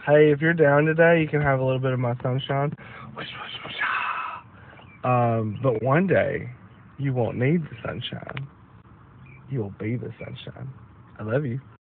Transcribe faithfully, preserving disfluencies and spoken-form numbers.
Hey, if you're down today, you can have a little bit of my sunshine. Um, but one day, you won't need the sunshine. You will be the sunshine. I love you.